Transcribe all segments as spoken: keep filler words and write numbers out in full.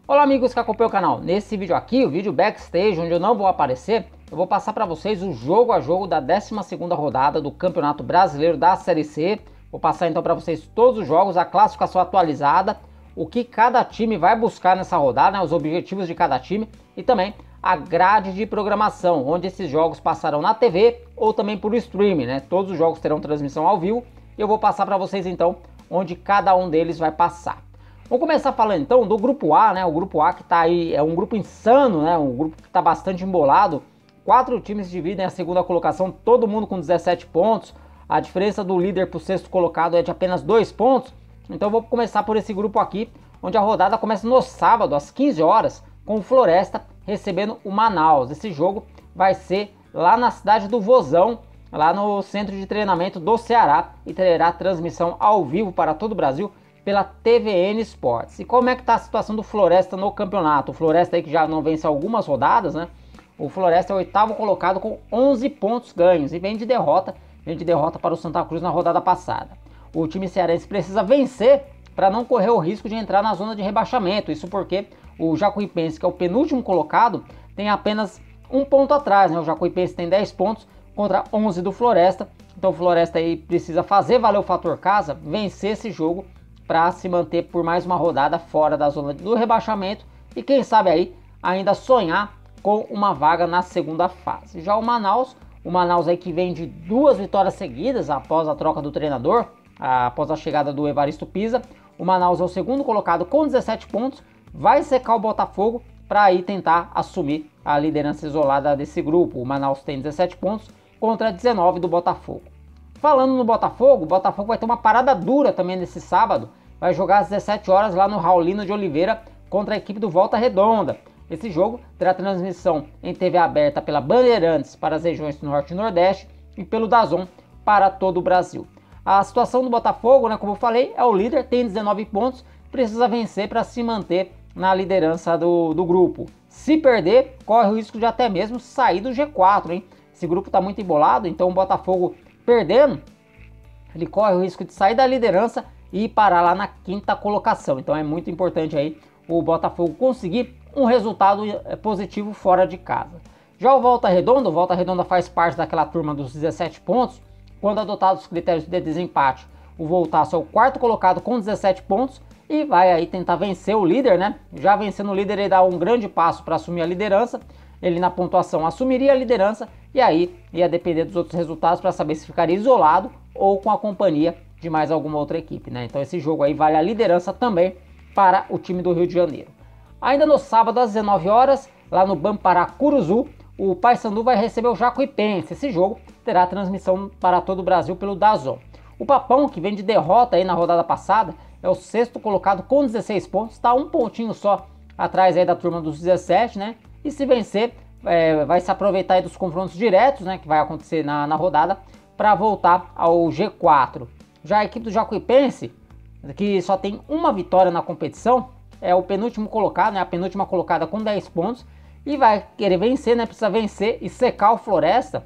Olá amigos que acompanham o canal. Nesse vídeo aqui, o vídeo backstage, onde eu não vou aparecer, eu vou passar para vocês o jogo a jogo da décima segunda rodada do Campeonato Brasileiro da Série C. Vou passar então para vocês todos os jogos, a classificação atualizada, o que cada time vai buscar nessa rodada, né, os objetivos de cada time e também a grade de programação, onde esses jogos passarão na T V ou também por streaming, né? Todos os jogos terão transmissão ao vivo e eu vou passar para vocês então onde cada um deles vai passar. Vamos começar falando então do grupo A, né? O grupo A que tá aí, é um grupo insano, né? Um grupo que tá bastante embolado. Quatro times dividem a segunda colocação, todo mundo com dezessete pontos. A diferença do líder para o sexto colocado é de apenas dois pontos. Então eu vou começar por esse grupo aqui, onde a rodada começa no sábado, às quinze horas, com o Floresta recebendo o Manaus. Esse jogo vai ser lá na cidade do Vozão, lá no centro de treinamento do Ceará, e terá transmissão ao vivo para todo o Brasil pela T V N Sports. E como é que está a situação do Floresta no campeonato? O Floresta aí que já não vence algumas rodadas, né? O Floresta é o oitavo colocado com onze pontos ganhos e vem de derrota, vem de derrota para o Santa Cruz na rodada passada. O time cearense precisa vencer para não correr o risco de entrar na zona de rebaixamento. Isso porque o Jacuipense, que é o penúltimo colocado, tem apenas um ponto atrás, né? O Jacuipense tem dez pontos contra onze do Floresta. Então o Floresta aí precisa fazer valer o fator casa, vencer esse jogo para se manter por mais uma rodada fora da zona do rebaixamento e quem sabe aí ainda sonhar com uma vaga na segunda fase. Já o Manaus, o Manaus aí que vem de duas vitórias seguidas após a troca do treinador, após a chegada do Evaristo Pisa. O Manaus é o segundo colocado com dezessete pontos, vai secar o Botafogo para aí tentar assumir a liderança isolada desse grupo. O Manaus tem dezessete pontos contra dezenove do Botafogo. Falando no Botafogo, o Botafogo vai ter uma parada dura também nesse sábado. Vai jogar às dezessete horas lá no Raulino de Oliveira contra a equipe do Volta Redonda. Esse jogo terá transmissão em T V aberta pela Bandeirantes para as regiões do Norte e Nordeste e pelo DAZN para todo o Brasil. A situação do Botafogo, né, como eu falei, é o líder, tem dezenove pontos, precisa vencer para se manter na liderança do, do grupo. Se perder, corre o risco de até mesmo sair do G quatro, hein? Esse grupo está muito embolado, então o Botafogo perdendo, ele corre o risco de sair da liderança e parar lá na quinta colocação. Então é muito importante aí o Botafogo conseguir um resultado positivo fora de casa. Já o Volta Redonda, o Volta Redonda faz parte daquela turma dos dezessete pontos. Quando adotados os critérios de desempate, o Voltaço é o quarto colocado com dezessete pontos e vai aí tentar vencer o líder, né? Já vencendo o líder, ele dá um grande passo para assumir a liderança. Ele na pontuação assumiria a liderança e aí ia depender dos outros resultados para saber se ficaria isolado ou com a companhia de mais alguma outra equipe, né? Então esse jogo aí vale a liderança também para o time do Rio de Janeiro. Ainda no sábado às dezenove horas, lá no Bamparacuruzu, o Paysandu vai receber o Jacuipense. Esse jogo terá transmissão para todo o Brasil pelo DAZN. O Papão, que vem de derrota aí na rodada passada, é o sexto colocado com dezesseis pontos, está um pontinho só atrás aí da turma dos dezessete, né? E se vencer, é, vai se aproveitar aí dos confrontos diretos, né, que vai acontecer na, na rodada, para voltar ao G quatro. Já a equipe do Jacuipense, que só tem uma vitória na competição, é o penúltimo colocado, né, a penúltima colocada com dez pontos, e vai querer vencer, né, precisa vencer e secar o Floresta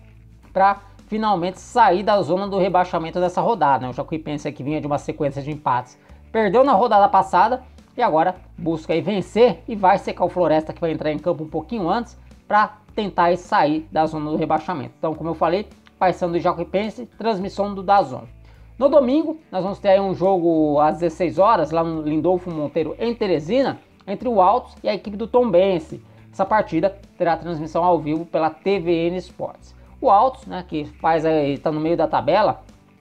para finalmente sair da zona do rebaixamento dessa rodada, né? O Jacuipense que vinha de uma sequência de empates, perdeu na rodada passada e agora busca aí vencer e vai secar o Floresta, que vai entrar em campo um pouquinho antes para tentar aí sair da zona do rebaixamento. Então, como eu falei, Paysandu e Jacuipense, transmissão do DAZN. No domingo, nós vamos ter aí um jogo às dezesseis horas, lá no Lindolfo Monteiro, em Teresina, entre o Altos e a equipe do Tombense. Essa partida terá transmissão ao vivo pela T V N Sports. O Altos, né, que faz aí, tá no meio da tabela,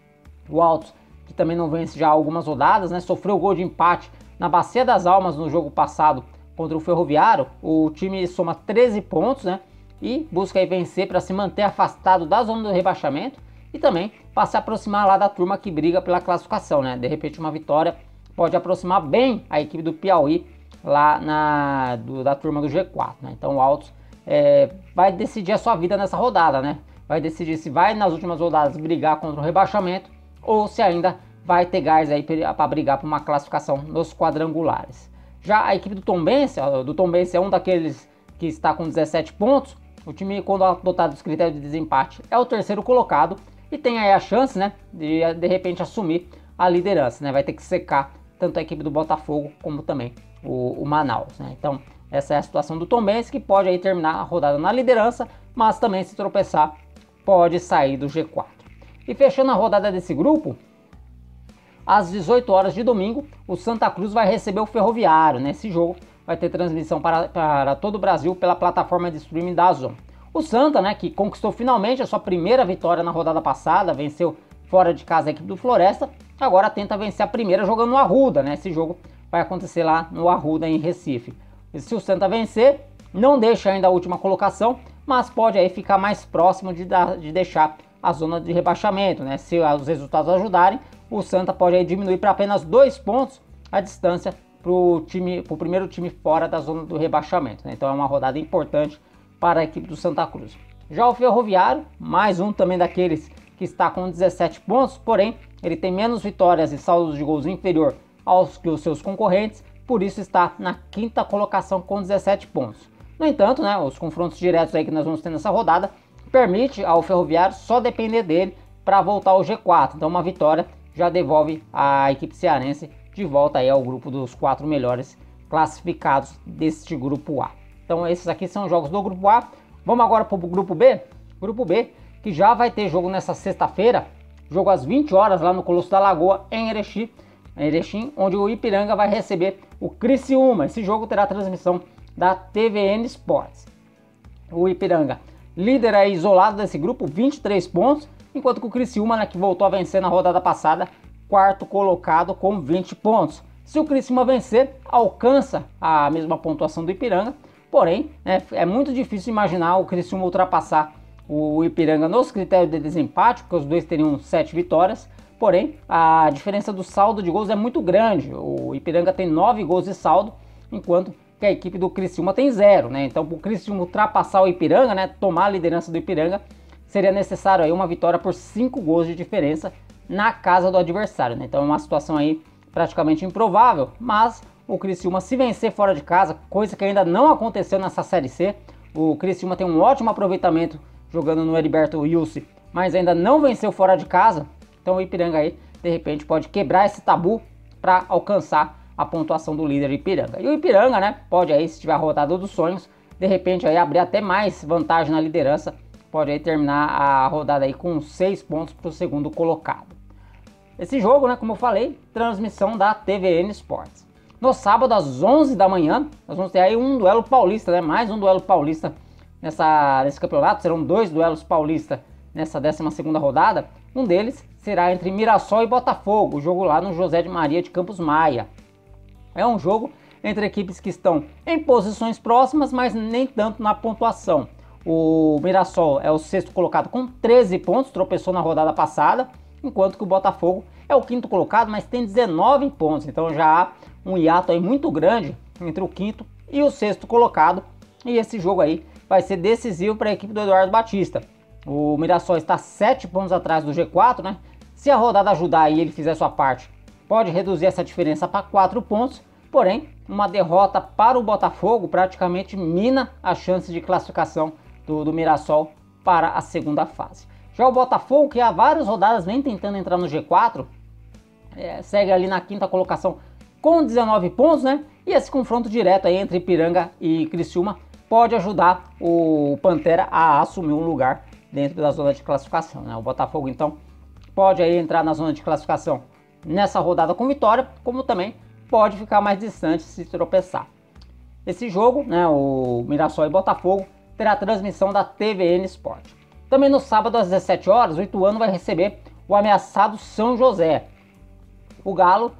o Altos, que também não vence já há algumas rodadas, né, sofreu gol de empate na Bacia das Almas no jogo passado contra o Ferroviário. O time soma treze pontos, né, e busca aí vencer para se manter afastado da zona do rebaixamento e também para se aproximar lá da turma que briga pela classificação, né? De repente uma vitória pode aproximar bem a equipe do Piauí lá na, do, da turma do G quatro, né? Então o Altos é, vai decidir a sua vida nessa rodada, né? Vai decidir se vai nas últimas rodadas brigar contra o rebaixamento ou se ainda vai ter gás aí para brigar por uma classificação nos quadrangulares. Já a equipe do Tombense, do Tombense é um daqueles que está com dezessete pontos. O time, quando adotado os critérios de desempate, é o terceiro colocado e tem aí a chance, né, de de repente assumir a liderança, né? Vai ter que secar tanto a equipe do Botafogo como também o, o Manaus, né? Então essa é a situação do Tombense, que pode aí terminar a rodada na liderança, mas também se tropeçar pode sair do G quatro. E fechando a rodada desse grupo, às dezoito horas de domingo, o Santa Cruz vai receber o Ferroviário. Nesse jogo vai ter transmissão para, para todo o Brasil pela plataforma de streaming da Azon. O Santa, né, que conquistou finalmente a sua primeira vitória na rodada passada, venceu fora de casa a equipe do Floresta, agora tenta vencer a primeira jogando no Arruda, né? Esse jogo vai acontecer lá no Arruda, em Recife. E se o Santa vencer, não deixa ainda a última colocação, mas pode aí ficar mais próximo de, dar, de deixar a zona de rebaixamento, né? Se os resultados ajudarem, o Santa pode aí diminuir para apenas dois pontos a distância para o time, pro primeiro time fora da zona do rebaixamento, né? Então é uma rodada importante para a equipe do Santa Cruz. Já o Ferroviário, mais um também daqueles que está com dezessete pontos, porém ele tem menos vitórias e saldos de gols inferior aos que os seus concorrentes, por isso está na quinta colocação com dezessete pontos. No entanto, né, os confrontos diretos aí que nós vamos ter nessa rodada permite ao Ferroviário só depender dele para voltar ao G quatro. Então uma vitória já devolve a equipe cearense de volta aí ao grupo dos quatro melhores classificados deste grupo A. Então esses aqui são os jogos do grupo A. Vamos agora para o grupo B. Grupo B, que já vai ter jogo nessa sexta-feira, jogo às vinte horas lá no Colosso da Lagoa, em Erechim, em Erechim, onde o Ipiranga vai receber o Criciúma. Esse jogo terá transmissão da T V N Sports. O Ipiranga, líder aí isolado desse grupo, vinte e três pontos, enquanto que o Criciúma, né, que voltou a vencer na rodada passada, quarto colocado com vinte pontos. Se o Criciúma vencer, alcança a mesma pontuação do Ipiranga, porém, né, é muito difícil imaginar o Criciúma ultrapassar o Ipiranga nos critérios de desempate, porque os dois teriam sete vitórias, porém, a diferença do saldo de gols é muito grande. O Ipiranga tem nove gols de saldo, enquanto que a equipe do Criciúma tem zero, né? Então, para o Criciúma ultrapassar o Ipiranga, né, tomar a liderança do Ipiranga, seria necessário aí uma vitória por cinco gols de diferença na casa do adversário, né? Então é uma situação aí praticamente improvável, mas o Criciúma, se vencer fora de casa, coisa que ainda não aconteceu nessa Série C, o Criciúma tem um ótimo aproveitamento jogando no Heriberto Wilson, mas ainda não venceu fora de casa, então o Ipiranga aí, de repente, pode quebrar esse tabu para alcançar a pontuação do líder Ipiranga. E o Ipiranga, né, pode aí, se tiver a rodada dos sonhos, de repente aí abrir até mais vantagem na liderança, pode aí terminar a rodada aí com seis pontos para o segundo colocado. Esse jogo, né, como eu falei, transmissão da T V N Sports. No sábado, às onze da manhã, nós vamos ter aí um duelo paulista, né, mais um duelo paulista nessa, nesse campeonato. Serão dois duelos paulistas nessa décima segunda rodada. Um deles será entre Mirassol e Botafogo, o jogo lá no José de Maria de Campos Maia. É um jogo entre equipes que estão em posições próximas, mas nem tanto na pontuação. O Mirassol é o sexto colocado com treze pontos, tropeçou na rodada passada, enquanto que o Botafogo é o quinto colocado, mas tem dezenove pontos. Então já há um hiato aí muito grande entre o quinto e o sexto colocado. E esse jogo aí vai ser decisivo para a equipe do Eduardo Batista. O Mirassol está sete pontos atrás do G quatro, né? Se a rodada ajudar e ele fizer sua parte, pode reduzir essa diferença para quatro pontos. Porém, uma derrota para o Botafogo praticamente mina a chance de classificação do, do Mirassol para a segunda fase. Já o Botafogo, que há várias rodadas vem tentando entrar no G quatro, é, segue ali na quinta colocação com dezenove pontos, né? E esse confronto direto aí entre Ipiranga e Criciúma pode ajudar o Pantera a assumir um lugar dentro da zona de classificação, né? O Botafogo, então, pode aí entrar na zona de classificação nessa rodada com vitória, como também pode ficar mais distante se tropeçar. Esse jogo, né, o Mirassol e Botafogo, terá transmissão da T V N Sport. Também no sábado às dezessete horas, o Ituano vai receber o ameaçado São José. O Galo,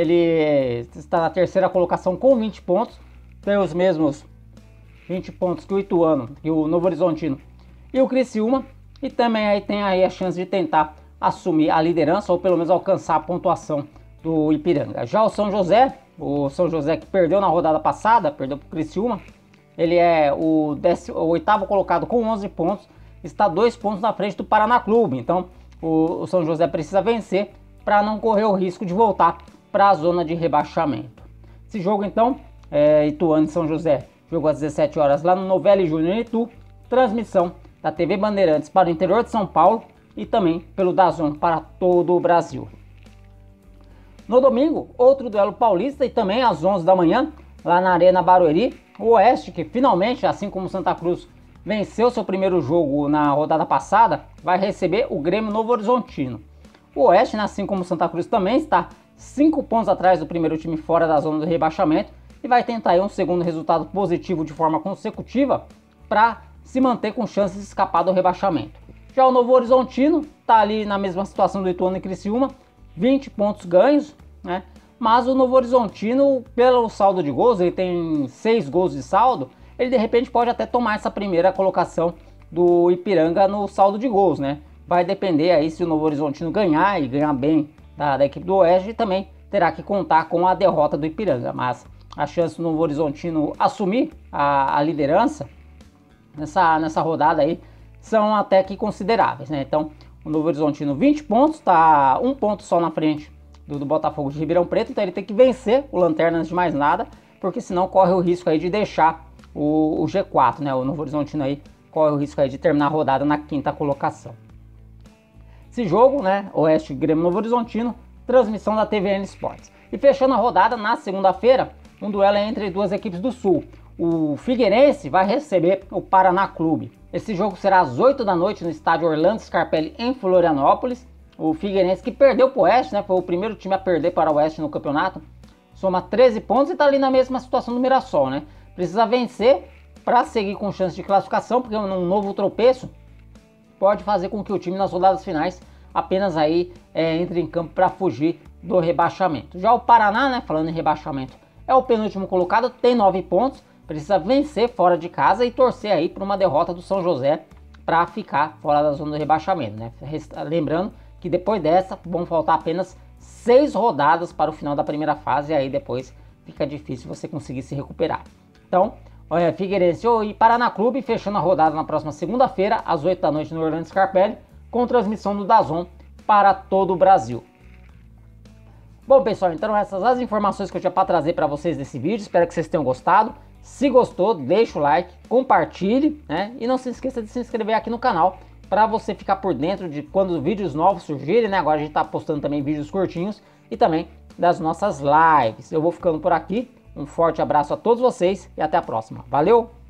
ele está na terceira colocação com vinte pontos, tem os mesmos vinte pontos que o Ituano e o Novo Horizontino e o Criciúma, e também aí tem aí a chance de tentar assumir a liderança ou pelo menos alcançar a pontuação do Ipiranga. Já o São José, o São José que perdeu na rodada passada, perdeu para o Criciúma, ele é o, décimo, o oitavo colocado com onze pontos, está dois pontos na frente do Paraná Clube. Então o, o São José precisa vencer para não correr o risco de voltar para a zona de rebaixamento. Esse jogo então, é Ituano e São José, jogo às dezessete horas lá no Novelli Júnior em Itu, transmissão da T V Bandeirantes para o interior de São Paulo e também pelo DAZN para todo o Brasil. No domingo, outro duelo paulista e também às onze da manhã, lá na Arena Barueri, o Oeste, que finalmente, assim como o Santa Cruz venceu seu primeiro jogo na rodada passada, vai receber o Grêmio Novo Horizontino. O Oeste, assim como o Santa Cruz, também está cinco pontos atrás do primeiro time fora da zona do rebaixamento e vai tentar aí um segundo resultado positivo de forma consecutiva para se manter com chances de escapar do rebaixamento. Já o Novo Horizontino está ali na mesma situação do Ituano e Criciúma, vinte pontos ganhos, né? Mas o Novo Horizontino, pelo saldo de gols, ele tem seis gols de saldo, ele de repente pode até tomar essa primeira colocação do Ipiranga no saldo de gols, né? Vai depender aí se o Novo Horizontino ganhar e ganhar bem da, da equipe do Oeste, e também terá que contar com a derrota do Ipiranga, mas a chance do Novo Horizontino assumir a, a liderança nessa, nessa rodada aí são até que consideráveis, né? Então, o Novo Horizontino vinte pontos, tá um ponto só na frente do, do Botafogo de Ribeirão Preto, então ele tem que vencer o Lanterna antes de mais nada, porque senão corre o risco aí de deixar o, o G quatro, né? O Novo Horizontino aí corre o risco aí de terminar a rodada na quinta colocação. Esse jogo, né, Oeste Grêmio Novo Horizontino, transmissão da T V N Sports. E fechando a rodada, na segunda-feira, um duelo entre duas equipes do Sul. O Figueirense vai receber o Paraná Clube. Esse jogo será às oito da noite no estádio Orlando Scarpelli, em Florianópolis. O Figueirense, que perdeu para o Oeste, né, foi o primeiro time a perder para o Oeste no campeonato, soma treze pontos e está ali na mesma situação do Mirassol, né? Precisa vencer para seguir com chance de classificação, porque um novo tropeço pode fazer com que o time nas rodadas finais apenas aí é, entre em campo para fugir do rebaixamento. Já o Paraná, né, falando em rebaixamento, é o penúltimo colocado, tem nove pontos, precisa vencer fora de casa e torcer aí para uma derrota do São José para ficar fora da zona do rebaixamento, né? Lembrando que depois dessa vão faltar apenas seis rodadas para o final da primeira fase e aí depois fica difícil você conseguir se recuperar. Então, olha, Figueirense e Paraná Clube fechando a rodada na próxima segunda-feira, às oito da noite no Orlando Scarpelli, com transmissão do DAZN para todo o Brasil. Bom, pessoal, então essas as informações que eu tinha para trazer para vocês nesse vídeo. Espero que vocês tenham gostado. Se gostou, deixa o like, compartilhe, né? E não se esqueça de se inscrever aqui no canal para você ficar por dentro de quando os vídeos novos surgirem, né? Agora a gente está postando também vídeos curtinhos e também das nossas lives. Eu vou ficando por aqui. Um forte abraço a todos vocês e até a próxima. Valeu!